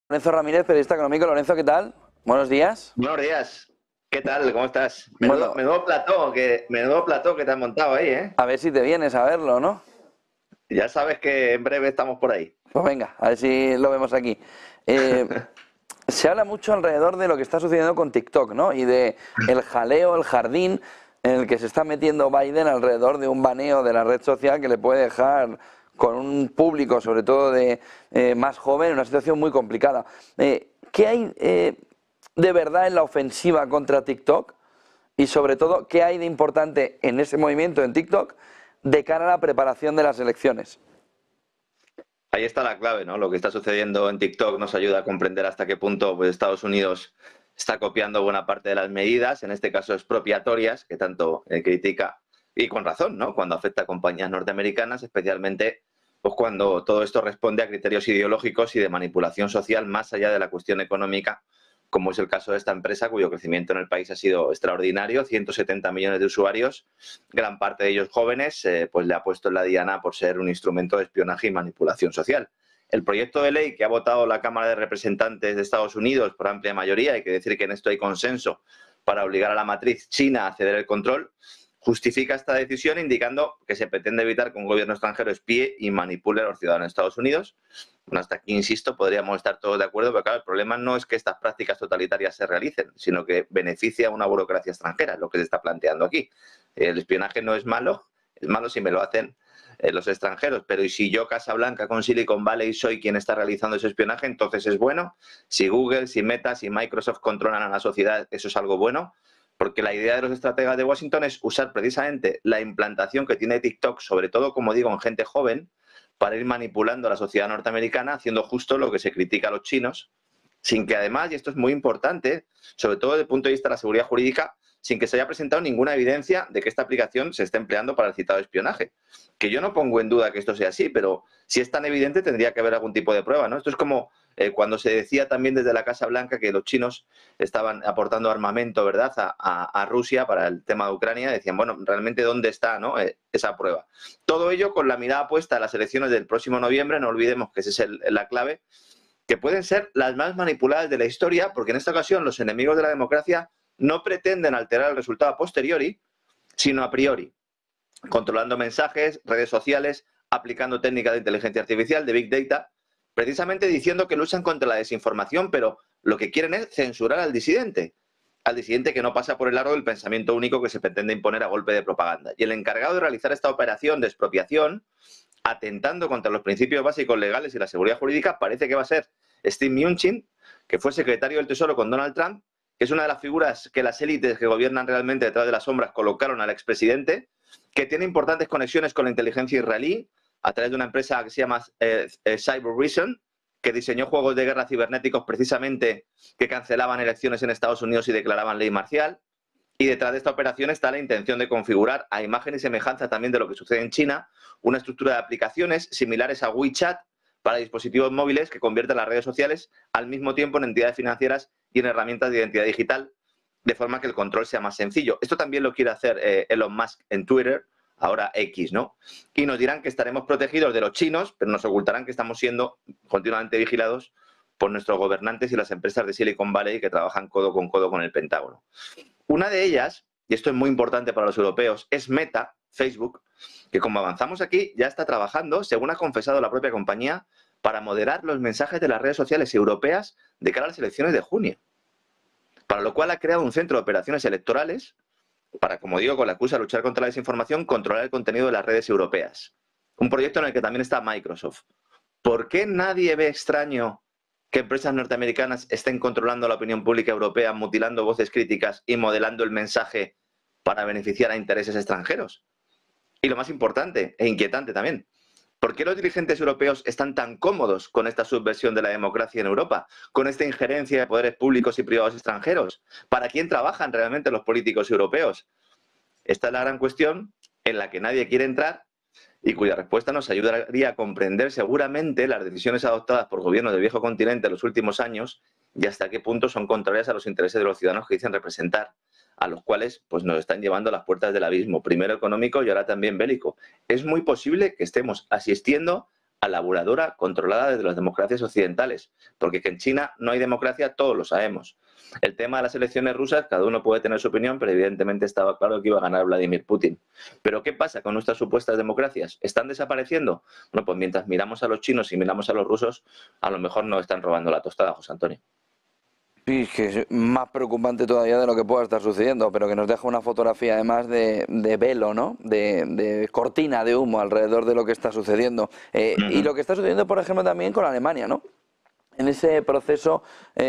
Lorenzo Ramírez, periodista económico. Lorenzo, ¿qué tal? Buenos días. Buenos días. ¿Qué tal? ¿Cómo estás? Menudo, Bueno, menudo plató que te has montado ahí, ¿eh? a ver si te vienes a verlo, ¿no? Ya sabes que en breve estamos por ahí. Pues venga, a ver si lo vemos aquí. Eh, Se habla mucho alrededor de lo que está sucediendo con TikTok, ¿no? Y de el jaleo, el jardín en el que se está metiendo Biden alrededor de un baneo de la red social que le puede dejar con un público, sobre todo de más joven, en una situación muy complicada. ¿Qué hay de verdad en la ofensiva contra TikTok? Y sobre todo, ¿qué hay de importante en ese movimiento en TikTok de cara a la preparación de las elecciones? Ahí está la clave, ¿no? Lo que está sucediendo en TikTok nos ayuda a comprender hasta qué punto pues, Estados Unidos está copiando buena parte de las medidas, en este caso expropiatorias, que tanto critica, y con razón, ¿no? Cuando afecta a compañías norteamericanas, especialmente pues, cuando todo esto responde a criterios ideológicos y de manipulación social más allá de la cuestión económica, como es el caso de esta empresa, cuyo crecimiento en el país ha sido extraordinario, 170 millones de usuarios, gran parte de ellos jóvenes, pues le ha puesto en la diana por ser un instrumento de espionaje y manipulación social. El proyecto de ley que ha votado la Cámara de Representantes de Estados Unidos por amplia mayoría, hay que decir que en esto hay consenso para obligar a la matriz china a ceder el control, justifica esta decisión indicando que se pretende evitar que un gobierno extranjero espíe y manipule a los ciudadanos de Estados Unidos. Bueno, hasta aquí, insisto, podríamos estar todos de acuerdo, pero claro, el problema no es que estas prácticas totalitarias se realicen, sino que beneficia a una burocracia extranjera, lo que se está planteando aquí. El espionaje no es malo si me lo hacen los extranjeros, pero ¿y si yo, Casa Blanca, con Silicon Valley, soy quien está realizando ese espionaje? Entonces es bueno. Si Google, si Meta, si Microsoft controlan a la sociedad, eso es algo bueno, porque la idea de los estrategas de Washington es usar precisamente la implantación que tiene TikTok, sobre todo, como digo, en gente joven, para ir manipulando a la sociedad norteamericana, haciendo justo lo que se critica a los chinos, sin que además, y esto es muy importante, sobre todo desde el punto de vista de la seguridad jurídica, sin que se haya presentado ninguna evidencia de que esta aplicación se esté empleando para el citado espionaje. Que yo no pongo en duda que esto sea así, pero si es tan evidente tendría que haber algún tipo de prueba, ¿no? Esto es como cuando se decía también desde la Casa Blanca que los chinos estaban aportando armamento, ¿verdad?, a Rusia para el tema de Ucrania. Decían, bueno, realmente ¿dónde está, no, esa prueba? Todo ello con la mirada puesta a las elecciones del próximo noviembre, no olvidemos que esa es la clave, que pueden ser las más manipuladas de la historia, porque en esta ocasión los enemigos de la democracia no pretenden alterar el resultado a posteriori, sino a priori, controlando mensajes, redes sociales, aplicando técnicas de inteligencia artificial, de Big Data, precisamente diciendo que luchan contra la desinformación, pero lo que quieren es censurar al disidente que no pasa por el aro del pensamiento único que se pretende imponer a golpe de propaganda. Y el encargado de realizar esta operación de expropiación, atentando contra los principios básicos legales y la seguridad jurídica, parece que va a ser Steve Mnuchin, que fue secretario del Tesoro con Donald Trump, que es una de las figuras que las élites que gobiernan realmente detrás de las sombras colocaron al expresidente, que tiene importantes conexiones con la inteligencia israelí a través de una empresa que se llama Cyber Reason, que diseñó juegos de guerra cibernéticos precisamente que cancelaban elecciones en Estados Unidos y declaraban ley marcial. Y detrás de esta operación está la intención de configurar, a imagen y semejanza también de lo que sucede en China, una estructura de aplicaciones similares a WeChat para dispositivos móviles que convierten las redes sociales al mismo tiempo en entidades financieras y en herramientas de identidad digital, de forma que el control sea más sencillo. Esto también lo quiere hacer Elon Musk en Twitter, ahora X, ¿no? Y nos dirán que estaremos protegidos de los chinos, pero nos ocultarán que estamos siendo continuamente vigilados por nuestros gobernantes y las empresas de Silicon Valley que trabajan codo con el Pentágono. Una de ellas, y esto es muy importante para los europeos, es Meta, Facebook, que como avanzamos aquí ya está trabajando, según ha confesado la propia compañía, para moderar los mensajes de las redes sociales europeas de cara a las elecciones de junio. Para lo cual ha creado un centro de operaciones electorales para, como digo, con la excusa de luchar contra la desinformación, controlar el contenido de las redes europeas. Un proyecto en el que también está Microsoft. ¿Por qué nadie ve extraño que empresas norteamericanas estén controlando la opinión pública europea, mutilando voces críticas y modelando el mensaje para beneficiar a intereses extranjeros? Y lo más importante e inquietante también, ¿por qué los dirigentes europeos están tan cómodos con esta subversión de la democracia en Europa, con esta injerencia de poderes públicos y privados extranjeros? ¿Para quién trabajan realmente los políticos europeos? Esta es la gran cuestión en la que nadie quiere entrar y cuya respuesta nos ayudaría a comprender seguramente las decisiones adoptadas por gobiernos del viejo continente en los últimos años y hasta qué punto son contrarias a los intereses de los ciudadanos que dicen representar, a los cuales pues, nos están llevando a las puertas del abismo, primero económico y ahora también bélico. Es muy posible que estemos asistiendo laburadora controlada desde las democracias occidentales, porque que en China no hay democracia, todos lo sabemos. El tema de las elecciones rusas, cada uno puede tener su opinión, pero evidentemente estaba claro que iba a ganar Vladimir Putin. Pero ¿qué pasa con nuestras supuestas democracias? ¿Están desapareciendo? Bueno, pues mientras miramos a los chinos y miramos a los rusos, a lo mejor nos están robando la tostada, José Antonio. Sí, es que es más preocupante todavía de lo que pueda estar sucediendo, pero que nos deja una fotografía además de velo, ¿no? De cortina de humo alrededor de lo que está sucediendo. Y lo que está sucediendo, por ejemplo, también con Alemania, ¿no? En ese proceso,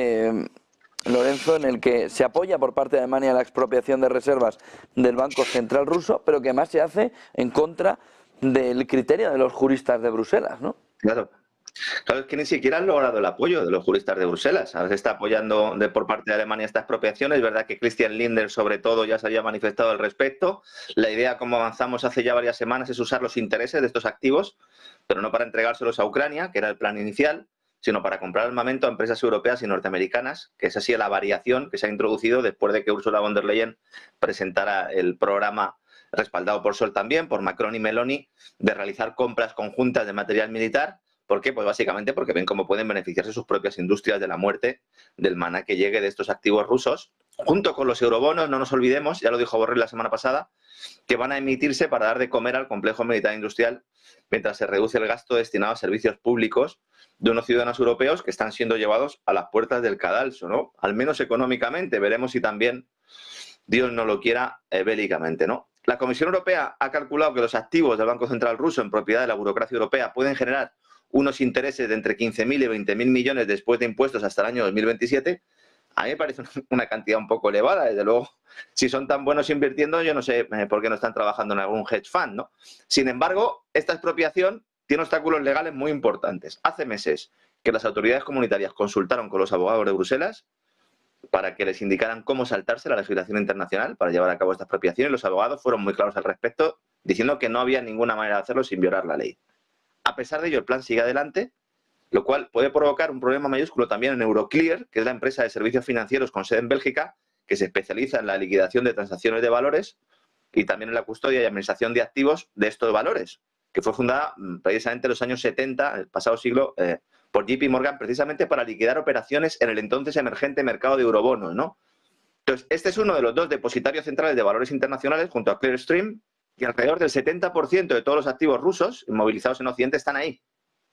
Lorenzo, en el que se apoya por parte de Alemania la expropiación de reservas del Banco Central ruso, pero que además se hace en contra del criterio de los juristas de Bruselas, ¿no? Claro. Claro, es que ni siquiera han logrado el apoyo de los juristas de Bruselas. Ahora se está apoyando por parte de Alemania esta expropiación. Es verdad que Christian Lindner, sobre todo, ya se había manifestado al respecto. La idea, como avanzamos hace ya varias semanas, es usar los intereses de estos activos, pero no para entregárselos a Ucrania, que era el plan inicial, sino para comprar armamento a empresas europeas y norteamericanas, que es así la variación que se ha introducido después de que Ursula von der Leyen presentara el programa respaldado por Sol también, por Macron y Meloni, de realizar compras conjuntas de material militar. ¿Por qué? Pues básicamente porque ven cómo pueden beneficiarse sus propias industrias de la muerte del maná que llegue de estos activos rusos, junto con los eurobonos, no nos olvidemos, ya lo dijo Borrell la semana pasada, que van a emitirse para dar de comer al complejo militar industrial mientras se reduce el gasto destinado a servicios públicos de unos ciudadanos europeos que están siendo llevados a las puertas del cadalso, ¿no? Al menos económicamente, veremos si también, Dios no lo quiera, bélicamente, ¿no? La Comisión Europea ha calculado que los activos del Banco Central ruso en propiedad de la burocracia europea pueden generar unos intereses de entre 15.000 y 20.000 millones después de impuestos hasta el año 2027, a mí me parece una cantidad un poco elevada. Desde luego, si son tan buenos invirtiendo, yo no sé por qué no están trabajando en algún hedge fund, ¿no? Sin embargo, esta expropiación tiene obstáculos legales muy importantes. Hace meses que las autoridades comunitarias consultaron con los abogados de Bruselas para que les indicaran cómo saltarse la legislación internacional para llevar a cabo esta expropiación, y los abogados fueron muy claros al respecto, diciendo que no había ninguna manera de hacerlo sin violar la ley. A pesar de ello, el plan sigue adelante, lo cual puede provocar un problema mayúsculo también en Euroclear, que es la empresa de servicios financieros con sede en Bélgica, que se especializa en la liquidación de transacciones de valores y también en la custodia y administración de activos de estos valores, que fue fundada precisamente en los años 70, el pasado siglo, por JP Morgan, precisamente para liquidar operaciones en el entonces emergente mercado de eurobonos, ¿no? Entonces, este es uno de los dos depositarios centrales de valores internacionales, junto a Clearstream, y alrededor del 70% de todos los activos rusos inmovilizados en Occidente están ahí,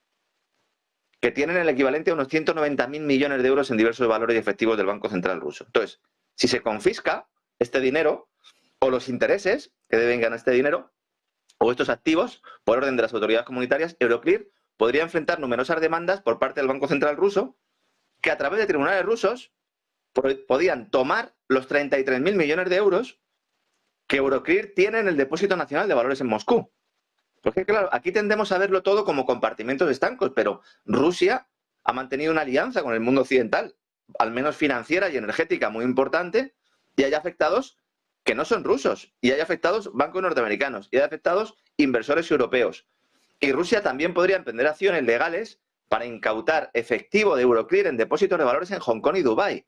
que tienen el equivalente a unos 190.000 millones de euros en diversos valores y efectivos del Banco Central ruso. Entonces, si se confisca este dinero, o los intereses que deben ganar este dinero, o estos activos, por orden de las autoridades comunitarias, Euroclear podría enfrentar numerosas demandas por parte del Banco Central ruso, que a través de tribunales rusos podían tomar los 33.000 millones de euros que Euroclear tiene en el Depósito Nacional de Valores en Moscú. Porque claro, aquí tendemos a verlo todo como compartimentos estancos, pero Rusia ha mantenido una alianza con el mundo occidental, al menos financiera y energética, muy importante, y hay afectados que no son rusos, y hay afectados bancos norteamericanos, y hay afectados inversores europeos. Y Rusia también podría emprender acciones legales para incautar efectivo de Euroclear en depósitos de valores en Hong Kong y Dubái.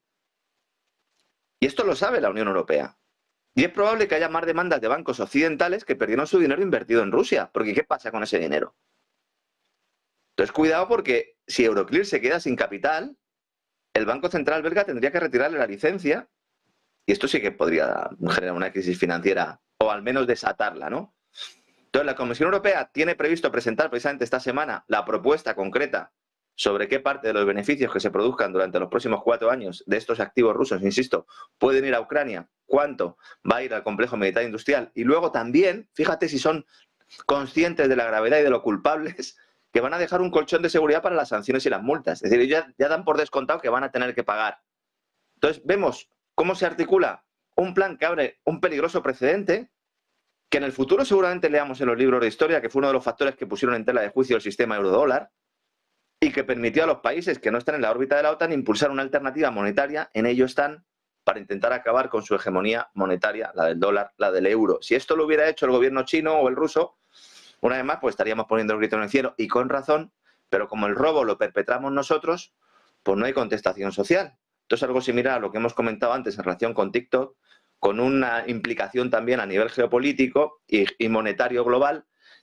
Y esto lo sabe la Unión Europea. Y es probable que haya más demandas de bancos occidentales que perdieron su dinero invertido en Rusia, porque ¿qué pasa con ese dinero? Entonces, cuidado, porque si Euroclear se queda sin capital, el Banco Central belga tendría que retirarle la licencia, y esto sí que podría generar una crisis financiera, o al menos desatarla, ¿no? Entonces, la Comisión Europea tiene previsto presentar precisamente esta semana la propuesta concreta sobre qué parte de los beneficios que se produzcan durante los próximos 4 años de estos activos rusos, insisto, pueden ir a Ucrania, cuánto va a ir al complejo militar industrial, y luego también, fíjate si son conscientes de la gravedad y de lo culpables, que van a dejar un colchón de seguridad para las sanciones y las multas. Es decir, ya dan por descontado que van a tener que pagar. Entonces, vemos cómo se articula un plan que abre un peligroso precedente, que en el futuro seguramente leamos en los libros de historia, que fue uno de los factores que pusieron en tela de juicio el sistema eurodólar, y que permitió a los países que no están en la órbita de la OTAN impulsar una alternativa monetaria, en ello están, para intentar acabar con su hegemonía monetaria, la del dólar, la del euro. Si esto lo hubiera hecho el gobierno chino o el ruso, una vez más, pues estaríamos poniendo el grito en el cielo, y con razón, pero como el robo lo perpetramos nosotros, pues no hay contestación social. Entonces, algo similar a lo que hemos comentado antes en relación con TikTok, con una implicación también a nivel geopolítico y monetario global,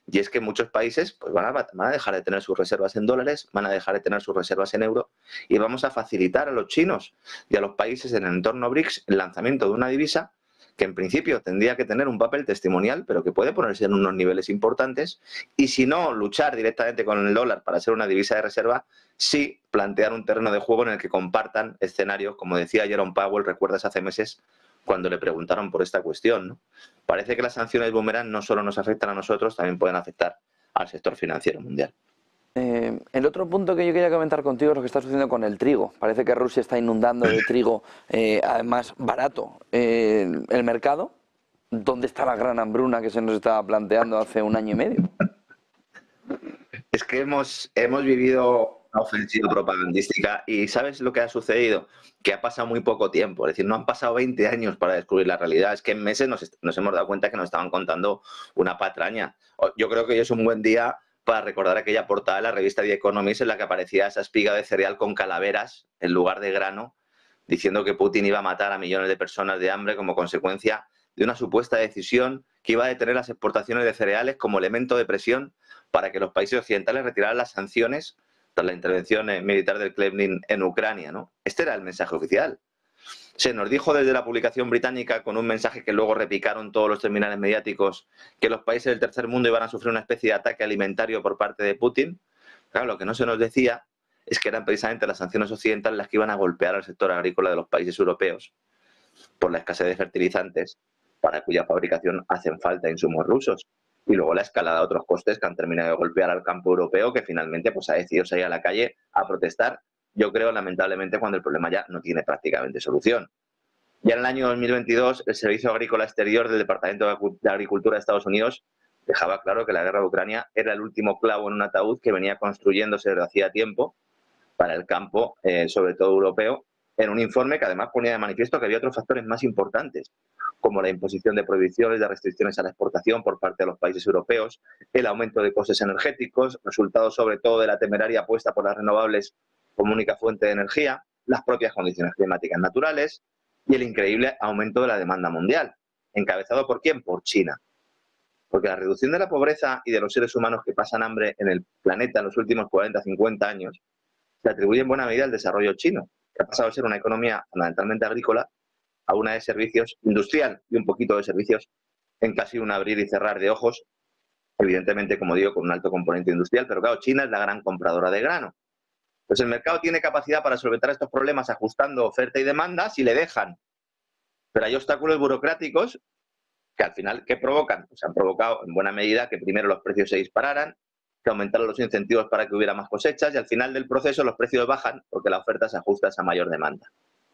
Y es que muchos países pues, van a dejar de tener sus reservas en dólares, van a dejar de tener sus reservas en euro y vamos a facilitar a los chinos y a los países en el entorno BRICS el lanzamiento de una divisa que en principio tendría que tener un papel testimonial, pero que puede ponerse en unos niveles importantes, y si no luchar directamente con el dólar para ser una divisa de reserva, sí plantear un terreno de juego en el que compartan escenarios, como decía Jerome Powell, recuerdas hace meses, cuando le preguntaron por esta cuestión, ¿no? Parece que las sanciones boomerang no solo nos afectan a nosotros, también pueden afectar al sector financiero mundial. El otro punto que yo quería comentar contigo es lo que está sucediendo con el trigo. Parece que Rusia está inundando de trigo, además barato, el mercado. ¿Dónde está la gran hambruna que se nos estaba planteando hace un año y medio? Es que hemos vivido una ofensiva propagandística y ¿sabes lo que ha sucedido? Que ha pasado muy poco tiempo, es decir, no han pasado 20 años para descubrir la realidad, es que en meses nos hemos dado cuenta que nos estaban contando una patraña. Yo creo que hoy es un buen día para recordar aquella portada de la revista The Economist en la que aparecía esa espiga de cereal con calaveras en lugar de grano, diciendo que Putin iba a matar a millones de personas de hambre como consecuencia de una supuesta decisión que iba a detener las exportaciones de cereales como elemento de presión para que los países occidentales retiraran las sanciones tras la intervención militar del Kremlin en Ucrania, ¿no? Este era el mensaje oficial. Se nos dijo desde la publicación británica, con un mensaje que luego repicaron todos los terminales mediáticos, que los países del tercer mundo iban a sufrir una especie de ataque alimentario por parte de Putin. Claro, lo que no se nos decía es que eran precisamente las sanciones occidentales las que iban a golpear al sector agrícola de los países europeos por la escasez de fertilizantes, para cuya fabricación hacen falta insumos rusos. Y luego la escalada de otros costes que han terminado de golpear al campo europeo, que finalmente pues, ha decidido salir a la calle a protestar, yo creo, lamentablemente, cuando el problema ya no tiene prácticamente solución. Ya en el año 2022, el Servicio Agrícola Exterior del Departamento de Agricultura de Estados Unidos dejaba claro que la guerra de Ucrania era el último clavo en un ataúd que venía construyéndose desde hacía tiempo para el campo, sobre todo europeo, en un informe que además ponía de manifiesto que había otros factores más importantes, como la imposición de prohibiciones, de restricciones a la exportación por parte de los países europeos, el aumento de costes energéticos, resultado sobre todo de la temeraria apuesta por las renovables como única fuente de energía, las propias condiciones climáticas naturales y el increíble aumento de la demanda mundial. ¿Encabezado por quién? Por China. Porque la reducción de la pobreza y de los seres humanos que pasan hambre en el planeta en los últimos 40, 50 años se atribuye en buena medida al desarrollo chino, que ha pasado a ser una economía fundamentalmente agrícola a una de servicios industrial y un poquito de servicios en casi un abrir y cerrar de ojos, evidentemente, como digo, con un alto componente industrial, pero claro, China es la gran compradora de grano. Pues el mercado tiene capacidad para solventar estos problemas ajustando oferta y demanda si le dejan. Pero hay obstáculos burocráticos que al final, ¿qué provocan? Pues han provocado en buena medida que primero los precios se dispararan, que aumentaron los incentivos para que hubiera más cosechas y al final del proceso los precios bajan porque la oferta se ajusta a esa mayor demanda.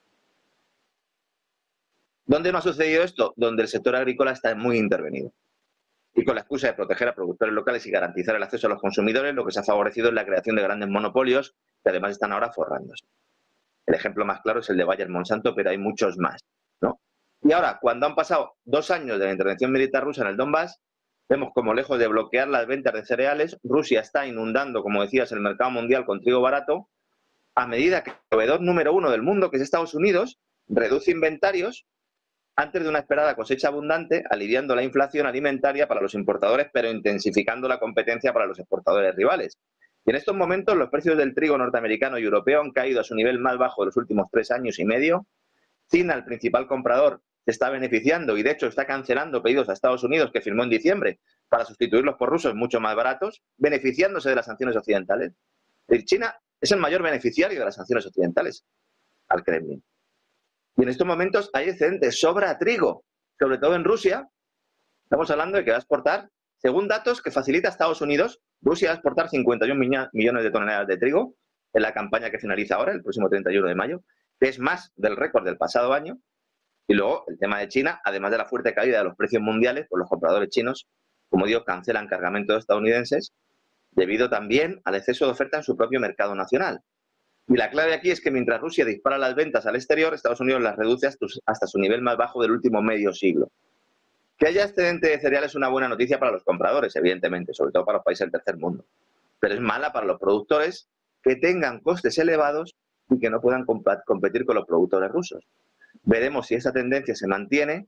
¿Dónde no ha sucedido esto? Donde el sector agrícola está muy intervenido. Y con la excusa de proteger a productores locales y garantizar el acceso a los consumidores, lo que se ha favorecido es la creación de grandes monopolios que además están ahora forrándose. El ejemplo más claro es el de Bayer Monsanto, pero hay muchos más, ¿no? Y ahora, cuando han pasado 2 años de la intervención militar rusa en el Donbass, vemos como lejos de bloquear las ventas de cereales, Rusia está inundando, como decías, el mercado mundial con trigo barato, a medida que el proveedor número 1 del mundo, que es Estados Unidos, reduce inventarios antes de una esperada cosecha abundante, aliviando la inflación alimentaria para los importadores, pero intensificando la competencia para los exportadores rivales. Y en estos momentos los precios del trigo norteamericano y europeo han caído a su nivel más bajo de los últimos 3 años y medio. China, el principal comprador, se está beneficiando y de hecho está cancelando pedidos a Estados Unidos que firmó en diciembre para sustituirlos por rusos mucho más baratos, beneficiándose de las sanciones occidentales. Es decir, China es el mayor beneficiario de las sanciones occidentales al Kremlin. Y en estos momentos hay excedente, sobra trigo, sobre todo en Rusia. Estamos hablando de que va a exportar, según datos que facilita Estados Unidos, Rusia va a exportar 51 millones de toneladas de trigo en la campaña que finaliza ahora, el próximo 31 de mayo, que es más del récord del pasado año. Y luego el tema de China, además de la fuerte caída de los precios mundiales, pues los compradores chinos, como digo, cancelan cargamentos estadounidenses debido también al exceso de oferta en su propio mercado nacional. Y la clave aquí es que mientras Rusia dispara las ventas al exterior, Estados Unidos las reduce hasta su nivel más bajo del último medio siglo. Que haya excedente de cereal es una buena noticia para los compradores, evidentemente, sobre todo para los países del tercer mundo. Pero es mala para los productores que tengan costes elevados y que no puedan competir con los productores rusos. Veremos si esa tendencia se mantiene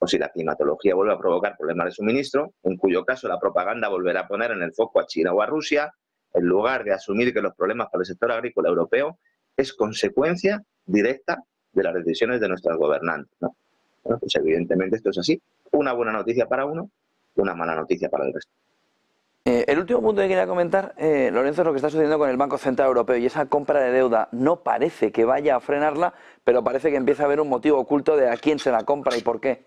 o si la climatología vuelve a provocar problemas de suministro, en cuyo caso la propaganda volverá a poner en el foco a China o a Rusia, en lugar de asumir que los problemas para el sector agrícola europeo es consecuencia directa de las decisiones de nuestros gobernantes, ¿no? Bueno, pues evidentemente esto es así. Una buena noticia para uno, una mala noticia para el resto. El último punto que quería comentar, Lorenzo, es lo que está sucediendo con el Banco Central Europeo, y esa compra de deuda no parece que vaya a frenarla, pero parece que empieza a haber un motivo oculto de a quién se la compra y por qué.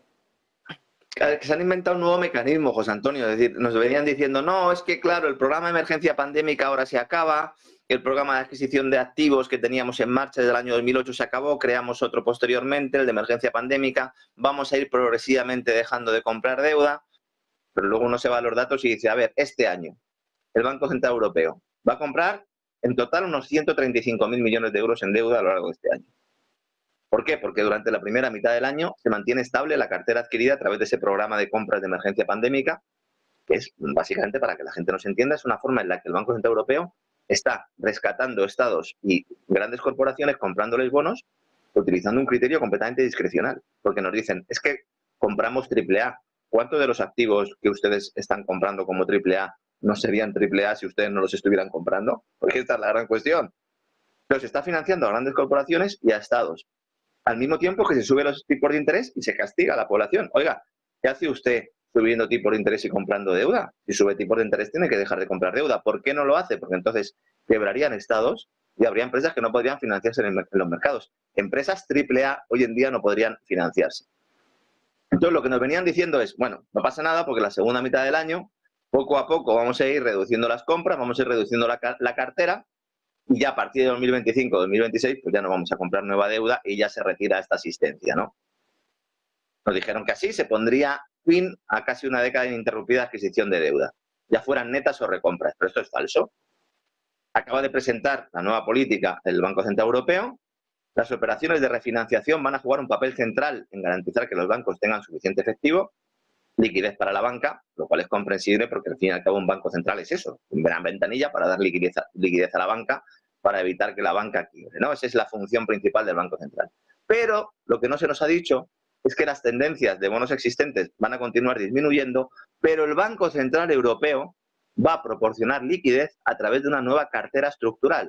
Que se han inventado un nuevo mecanismo, José Antonio. Es decir, nos venían diciendo, no, es que claro, el programa de emergencia pandémica ahora se acaba, el programa de adquisición de activos que teníamos en marcha desde el año 2008 se acabó, creamos otro posteriormente, el de emergencia pandémica, vamos a ir progresivamente dejando de comprar deuda, pero luego uno se va a los datos y dice, a ver, este año el Banco Central Europeo va a comprar en total unos 135.000 millones de euros en deuda a lo largo de este año. ¿Por qué? Porque durante la primera mitad del año se mantiene estable la cartera adquirida a través de ese programa de compras de emergencia pandémica, que es básicamente, para que la gente nos entienda, es una forma en la que el Banco Central Europeo está rescatando estados y grandes corporaciones comprándoles bonos utilizando un criterio completamente discrecional, porque nos dicen, es que compramos AAA. ¿Cuántos de los activos que ustedes están comprando como AAA no serían AAA si ustedes no los estuvieran comprando? Porque esta es la gran cuestión. Pero se está financiando a grandes corporaciones y a estados, al mismo tiempo que se suben los tipos de interés y se castiga a la población. Oiga, ¿qué hace usted subiendo tipos de interés y comprando deuda? Si sube tipos de interés tiene que dejar de comprar deuda. ¿Por qué no lo hace? Porque entonces quebrarían estados y habría empresas que no podrían financiarse en los mercados. Empresas AAA hoy en día no podrían financiarse. Entonces lo que nos venían diciendo es, bueno, no pasa nada porque la segunda mitad del año, poco a poco vamos a ir reduciendo las compras, vamos a ir reduciendo la cartera, y ya a partir de 2025, 2026, pues ya no vamos a comprar nueva deuda y ya se retira esta asistencia, ¿no? Nos dijeron que así se pondría fin a casi una década de ininterrumpida adquisición de deuda, ya fueran netas o recompras, pero esto es falso. Acaba de presentar la nueva política del Banco Central Europeo. Las operaciones de refinanciación van a jugar un papel central en garantizar que los bancos tengan suficiente efectivo, liquidez para la banca, lo cual es comprensible porque al fin y al cabo un banco central es eso, una gran ventanilla para dar liquidez a la banca, para evitar que la banca quiebre, ¿no? Esa es la función principal del Banco Central. Pero lo que no se nos ha dicho es que las tendencias de bonos existentes van a continuar disminuyendo, pero el Banco Central Europeo va a proporcionar liquidez a través de una nueva cartera estructural.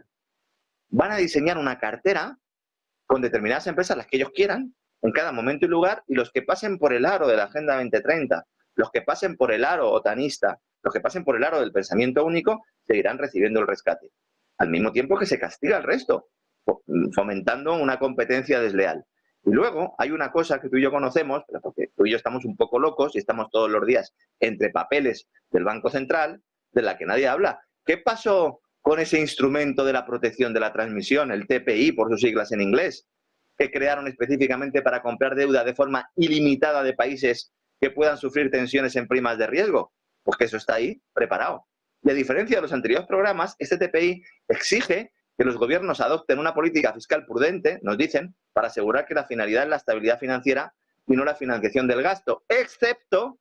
Van a diseñar una cartera con determinadas empresas, las que ellos quieran, en cada momento y lugar, y los que pasen por el aro de la Agenda 2030, los que pasen por el aro otanista, los que pasen por el aro del pensamiento único, seguirán recibiendo el rescate. Al mismo tiempo que se castiga al resto, fomentando una competencia desleal. Y luego hay una cosa que tú y yo conocemos, pero porque tú y yo estamos un poco locos y estamos todos los días entre papeles del Banco Central, de la que nadie habla. ¿Qué pasó con ese instrumento de la protección de la transmisión, el TPI por sus siglas en inglés, que crearon específicamente para comprar deuda de forma ilimitada de países que puedan sufrir tensiones en primas de riesgo? Pues que eso está ahí preparado. Y a diferencia de los anteriores programas, este TPI exige que los gobiernos adopten una política fiscal prudente, nos dicen, para asegurar que la finalidad es la estabilidad financiera y no la financiación del gasto, excepto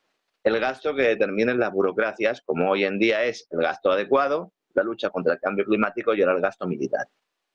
el gasto que determinen las burocracias, como hoy en día es el gasto adecuado, la lucha contra el cambio climático y ahora el gasto militar.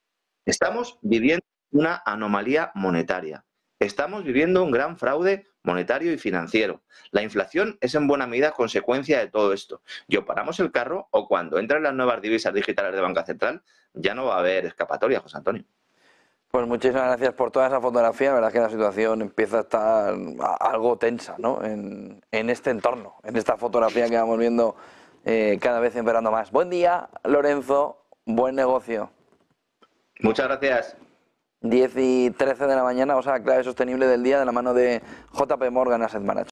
Estamos viviendo una anomalía monetaria. Estamos viviendo un gran fraude monetario y financiero. La inflación es en buena medida consecuencia de todo esto. Y o paramos el carro o cuando entren las nuevas divisas digitales de Banca Central ya no va a haber escapatoria, José Antonio. Pues muchísimas gracias por toda esa fotografía. La verdad es que la situación empieza a estar algo tensa, ¿no? En este entorno, en esta fotografía que vamos viendo cada vez empeorando más. Buen día, Lorenzo. Buen negocio. Muchas gracias. 10:13 de la mañana, o sea, clave sostenible del día de la mano de JP Morgan Asset Management.